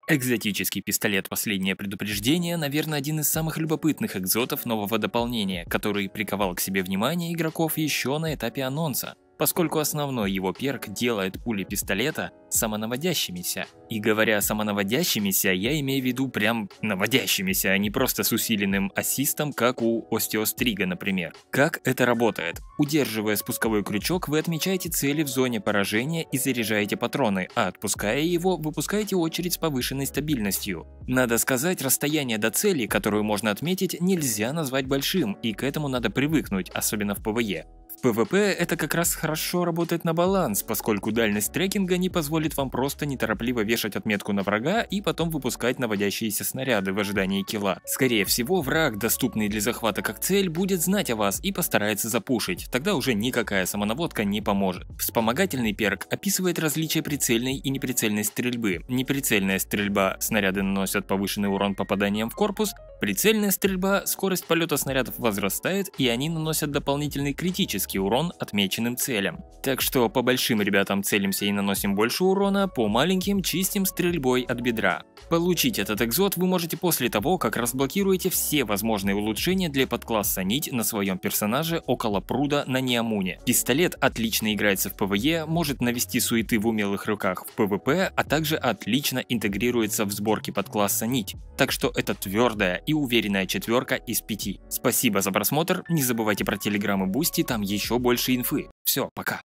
Экзотический пистолет «Последнее предупреждение», наверное, один из самых любопытных экзотов нового дополнения, который приковал к себе внимание игроков еще на этапе анонса, поскольку основной его перк делает пули пистолета самонаводящимися. И говоря самонаводящимися, я имею в виду прям наводящимися, а не просто с усиленным ассистом, как у Остеострига, например. Как это работает? Удерживая спусковой крючок, вы отмечаете цели в зоне поражения и заряжаете патроны, а отпуская его, выпускаете очередь с повышенной стабильностью. Надо сказать, расстояние до цели, которую можно отметить, нельзя назвать большим, и к этому надо привыкнуть, особенно в ПВЕ. В ПВП это как раз хорошо работает на баланс, поскольку дальность трекинга не позволит вам просто неторопливо вешать отметку на врага и потом выпускать наводящиеся снаряды в ожидании килла. Скорее всего, враг, доступный для захвата как цель, будет знать о вас и постарается запушить, тогда уже никакая самонаводка не поможет. Вспомогательный перк описывает различия прицельной и неприцельной стрельбы. Неприцельная стрельба – снаряды наносят повышенный урон попаданием в корпус, прицельная стрельба – скорость полета снарядов возрастает и они наносят дополнительный критический урон отмеченным целям. Так что по большим ребятам целимся и наносим больше урона, по маленьким чистим стрельбой от бедра. Получить этот экзот вы можете после того, как разблокируете все возможные улучшения для подкласса Нить на своем персонаже около пруда на Неомуне. Пистолет отлично играется в ПВЕ, может навести суеты в умелых руках в ПВП, а также отлично интегрируется в сборке подкласса Нить. Так что это твердая и уверенная четверка из 5. Спасибо за просмотр, не забывайте про Телеграм и Бусти, там еще больше инфы. Все, пока.